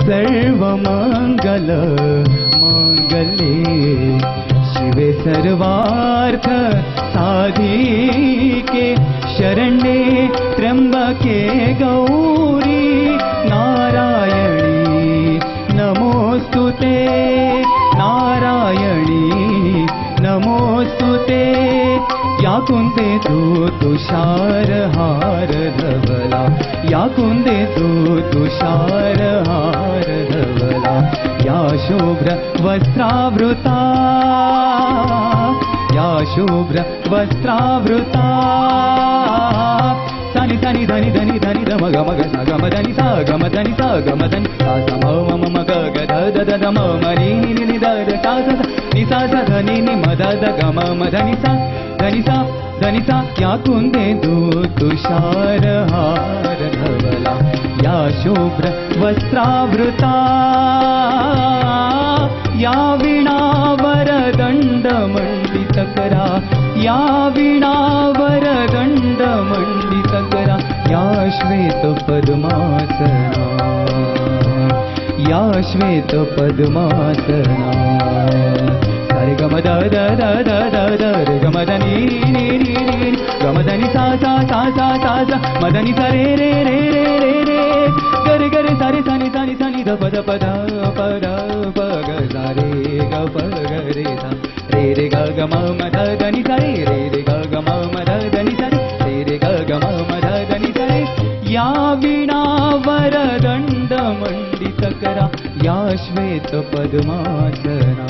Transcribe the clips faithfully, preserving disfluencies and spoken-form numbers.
सर्वमंगल मांगल्ये शिवे सर्वार्थ साधिके शरण्ये त्र्यंबके गौरी नारायणी नमोस्तुते नारायणी नमोस्तुते या कुंदे तू तुषार हार धवला या कुंदे तू तुषार हार धवला या शुभ्र वस्त्रावृता या शुभ्र वस्त्रावृता सानि सानि धनि धनि धनि ध मग मग सा ग म धनि सा ग म धनि सा ग म धनि सा सा म म म ग ग ध ध ध ध म म नि नि नि नि ध ध सा सा नि सा सा ध नि नि म ध ध ग म म धनि सा धनि सा धनि सा या कुंदे तू तुषार हार धवला या शुभ्र वस्त्रावृता या वीणावर दंड मंडित करा या वीणावर दंड मंडित करा या श्वेत पद्मासना या श्वेत पद्मासना सारे गम द द द द द द रे गम द नि नि नि नि गम द नि सा सा सा सा सा सा म द नि सा रे रे रे रे रे रे ग रे ग रे सा रे सा नि सा नि सा नि ध प ध प ध प ध प ग सा रे ग प ग रे सा रे रे ग ग म म ध ध नि सा रे रे रे ग ग म म ध ध नि सा रे रे रे ग ग म म ध ध नि सा रे या वीणावर दंड मंडित करा या श्वेत पद्मासना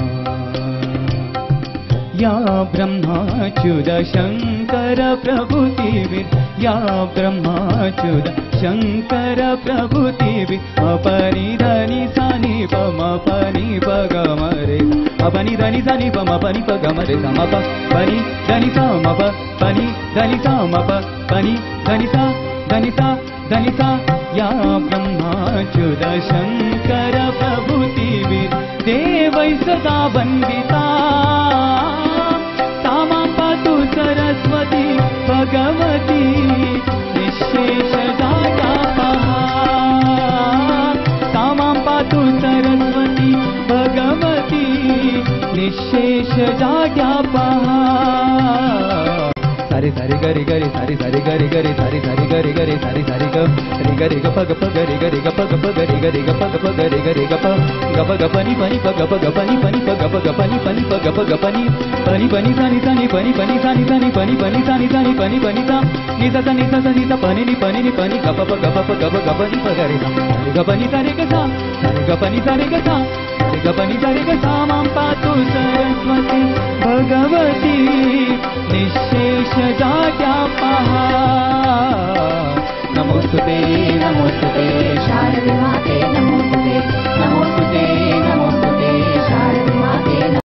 या ब्रह्माच्युत शंकर प्रभुतिविद या ब्रह्माच्युत शंकर प्रभुतिविद अपनि धनि सानि प म पनि प ग म रे अपनि धनि सानि प म पनि प ग म रे सा म प पनि धनि सा म प पनि धनि सा म प पनि धनि सा धनि सा धनि सा या ब्रह्माच्युत शंकर प्रभुतिविद देवै सदा वन्दिता सरस्वती भगवती निशेष जाड्या पहा सामां पातु सरस्वती भगवती निशेष जाड्या पहा सारे सारे गरे गरे सारे सारे गरे गरे सारे सारे गरे गरे सारे सारे ग रे गरे ग प ग प गरे गरे ग प ग प गरे गरे ग प ग प गरे गरे ग प ग प ग प नि पनि प ग प ग प नि पनि प ग प ग प नि पनि प ग प ग प नि पनि पनि सा नि सा नि पनि पनि सा नि सा नि पनि पनि सा नि सा नि पनि पनि सा नि सा सा नि सा सा नि सा पनि नि पनि नि पनि ग प प ग प प ग प ग प नि प गरे सा ग प नि सा रे ग सा रे ग प नि सा रे ग सा रे ग प नि सा रे ग सा मां पातु सरस्वती भगवती निशेष जाड्या पहा नमोस्तुते नमोस्तुते शारदे